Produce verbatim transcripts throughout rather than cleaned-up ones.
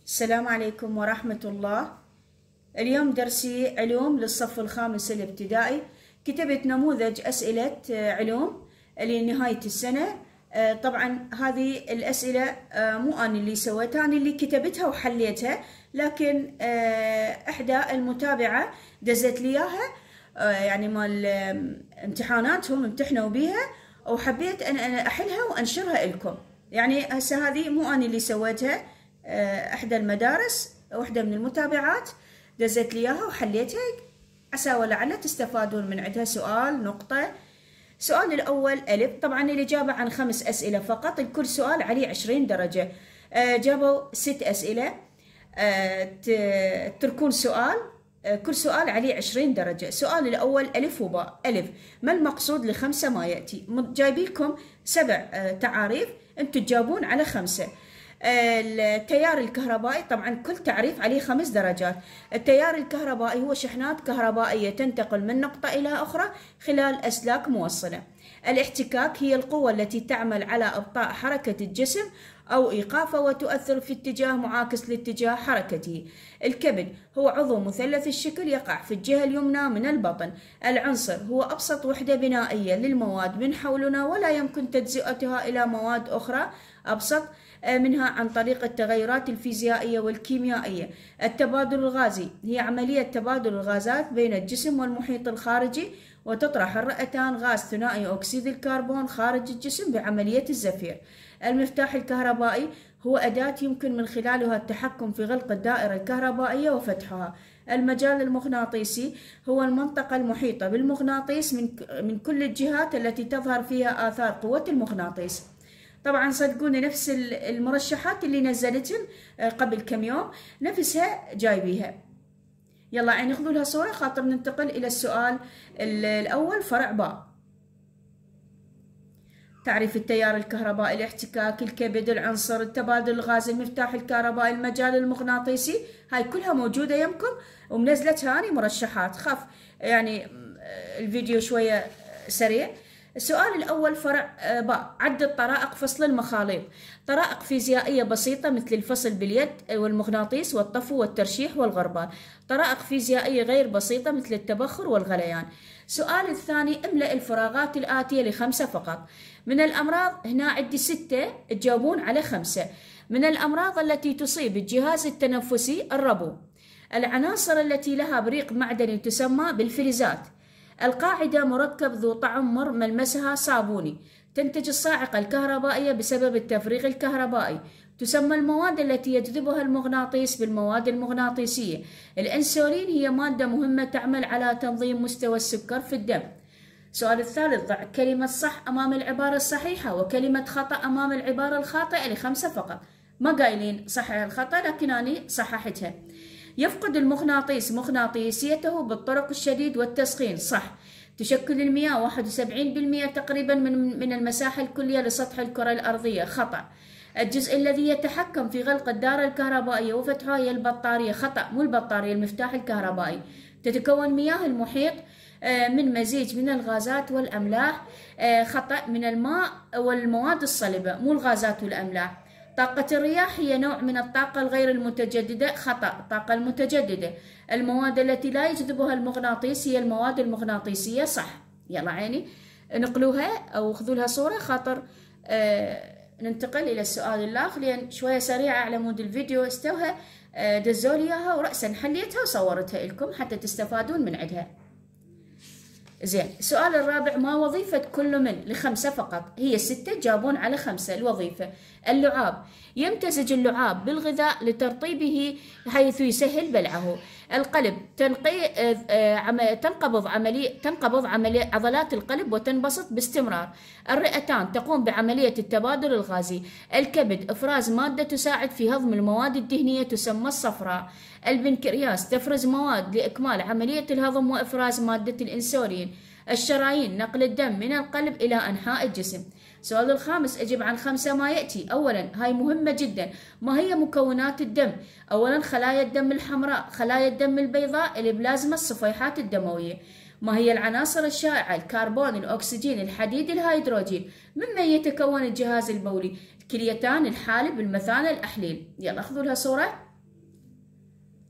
السلام عليكم ورحمة الله. اليوم درسي علوم للصف الخامس الابتدائي. كتبت نموذج أسئلة علوم لنهاية السنة. طبعا هذه الأسئلة مو أنا اللي سويتها، أنا اللي كتبتها وحليتها، لكن إحدى المتابعة دزت لي إياها، يعني مال امتحاناتهم امتحنوا بيها، وحبيت أن أنا أحلها وأنشرها لكم. يعني هسه هذه مو أنا اللي سويتها، إحدى المدارس واحدة من المتابعات دزت لي إياها وحليتها، عسى ولعل تستفادون من عندها. سؤال نقطة. السؤال الأول ألف. طبعا الإجابة عن خمس أسئلة فقط، الكل سؤال عليه عشرين درجة. جابوا ست أسئلة، تركون سؤال، كل سؤال عليه عشرين درجة. السؤال الأول ألف وباء. ألف، ما المقصود لخمسة ما يأتي؟ جايبيلكم سبع تعاريف، أنتم تجاوبون على خمسة. التيار الكهربائي، طبعا كل تعريف عليه خمس درجات. التيار الكهربائي هو شحنات كهربائية تنتقل من نقطة إلى أخرى خلال أسلاك موصلة. الاحتكاك هي القوة التي تعمل على إبطاء حركة الجسم أو إيقافه وتؤثر في اتجاه معاكس لاتجاه حركته. الكبد هو عضو مثلث الشكل يقع في الجهة اليمنى من البطن. العنصر هو أبسط وحدة بنائية للمواد من حولنا، ولا يمكن تجزئتها إلى مواد أخرى أبسط منها عن طريق التغيرات الفيزيائية والكيميائية. التبادل الغازي هي عملية تبادل الغازات بين الجسم والمحيط الخارجي، وتطرح الرئتان غاز ثنائي أكسيد الكربون خارج الجسم بعملية الزفير. المفتاح الكهربائي هو أداة يمكن من خلالها التحكم في غلق الدائرة الكهربائية وفتحها. المجال المغناطيسي هو المنطقة المحيطة بالمغناطيس من من كل الجهات التي تظهر فيها آثار قوة المغناطيس. طبعا صدقوني نفس المرشحات اللي نزلتهم قبل كم يوم نفسها جايبيها. يلا عين خذوا لها صورة خاطر ننتقل إلى السؤال الأول فرع باء. تعريف التيار الكهربائي، الاحتكاك، الكبد، العنصر، التبادل الغازي، المفتاح الكهربائي، المجال المغناطيسي، هاي كلها موجودة يمكم ومنزلت هاني مرشحات. خاف يعني الفيديو شوية سريع. السؤال الأول فرع باء. عدد طرائق فصل المخاليط. طرائق فيزيائية بسيطة مثل الفصل باليد والمغناطيس والطفو والترشيح والغربال. طرائق فيزيائية غير بسيطة مثل التبخر والغليان. السؤال الثاني املأ الفراغات الآتية لخمسة فقط. من الأمراض، هنا عندي ستة تجاوبون على خمسة. من الأمراض التي تصيب الجهاز التنفسي الربو. العناصر التي لها بريق معدني تسمى بالفلزات. القاعدة مركب ذو طعم مر ملمسها صابوني. تنتج الصاعقة الكهربائية بسبب التفريغ الكهربائي. تسمى المواد التي يجذبها المغناطيس بالمواد المغناطيسية. الأنسولين هي مادة مهمة تعمل على تنظيم مستوى السكر في الدم. السؤال الثالث. ضع كلمة صح أمام العبارة الصحيحة وكلمة خطأ أمام العبارة الخاطئة لخمسة فقط. ما قايلين صحح الخطأ، لكن أنا صححتها. يفقد المغناطيس مغناطيسيته بالطرق الشديد والتسخين. صح. تشكل المياه واحد وسبعين بالمئة تقريبا من من المساحة الكلية لسطح الكرة الأرضية. خطأ. الجزء الذي يتحكم في غلق الدارة الكهربائية وفتحها هي البطارية. خطأ، مو البطارية، المفتاح الكهربائي. تتكون مياه المحيط من مزيج من الغازات والأملاح. خطأ، من الماء والمواد الصلبة، مو الغازات والأملاح. طاقة الرياح هي نوع من الطاقة الغير المتجددة. خطأ، الطاقة المتجددة. المواد التي لا يجذبها المغناطيس هي المواد المغناطيسية. صح. يلا عيني نقلوها أو خذوا لها صورة خاطر آه ننتقل إلى السؤال الآخر، لأن شوية سريعة على مود الفيديو استوها. آه دزوا لي إياها ورأسا حليتها وصورتها لكم حتى تستفادون من عندها. زين. السؤال الرابع. ما وظيفة كل من لخمسة فقط؟ هي ستة جابون على خمسة. الوظيفة. اللعاب. يمتزج اللعاب بالغذاء لترطيبه حيث يسهل بلعه. القلب. تنقي تنقبض عملية تنقبض عملية عضلات القلب وتنبسط باستمرار. الرئتان تقوم بعملية التبادل الغازي. الكبد. إفراز مادة تساعد في هضم المواد الدهنية تسمى الصفراء. البنكرياس. تفرز مواد لإكمال عملية الهضم وإفراز مادة الأنسولين. الشرايين. نقل الدم من القلب إلى أنحاء الجسم. السؤال الخامس. أجب عن خمسة ما يأتي. أولا، هاي مهمة جدا، ما هي مكونات الدم؟ أولا، خلايا الدم الحمراء، خلايا الدم البيضاء، البلازما، الصفيحات الدموية. ما هي العناصر الشائعة؟ الكربون، الأكسجين، الحديد، الهيدروجين. مما يتكون الجهاز البولي؟ الكليتان، الحالب، المثانة، الأحليل. يلا خذوا لها صورة.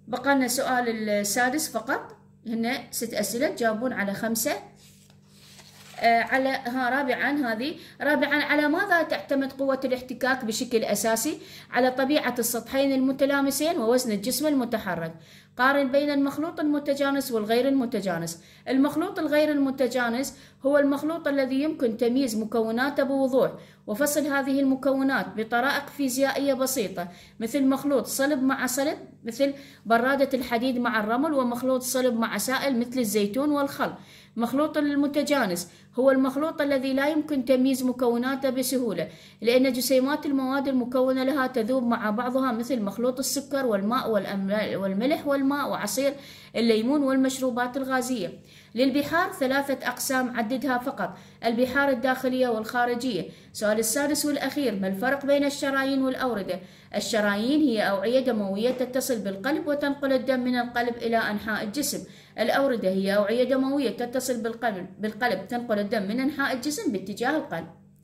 بقى لنا سؤال السادس فقط، هن ست أسئلة تجاوبون على خمسة. آه على ها رابعا هذه رابعا على ماذا تعتمد قوة الاحتكاك بشكل أساسي؟ على طبيعة السطحين المتلامسين ووزن الجسم المتحرك. قارن بين المخلوط المتجانس والغير المتجانس. المخلوط الغير المتجانس هو المخلوط الذي يمكن تمييز مكوناته بوضوح وفصل هذه المكونات بطرائق فيزيائية بسيطة، مثل مخلوط صلب مع صلب مثل برادة الحديد مع الرمل، ومخلوط صلب مع سائل مثل الزيتون والخل. مخلوط المتجانس هو المخلوط الذي لا يمكن تمييز مكوناته بسهولة، لأن جسيمات المواد المكونة لها تذوب مع بعضها، مثل مخلوط السكر والماء والملح والماء وعصير الليمون والمشروبات الغازية. للبحار ثلاثة أقسام عددها فقط: البحار الداخلية والخارجية. سؤال السادس والأخير، ما الفرق بين الشرايين والأوردة؟ الشرايين هي أوعية دموية تتصل بالقلب وتنقل الدم من القلب إلى أنحاء الجسم. الأوردة هي أوعية دموية تتصل بالقلب بالقلب تنقل الدم من أنحاء الجسم باتجاه القلب.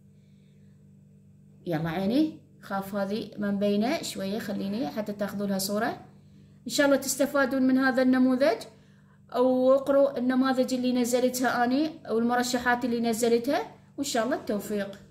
يلا عيني، خاف هذه من بينه شوية، خليني حتى تاخذوا لها صورة. إن شاء الله تستفادون من هذا النموذج، أو اقروا النماذج اللي نزلتها أني أو المرشحات اللي نزلتها، وإن شاء الله التوفيق.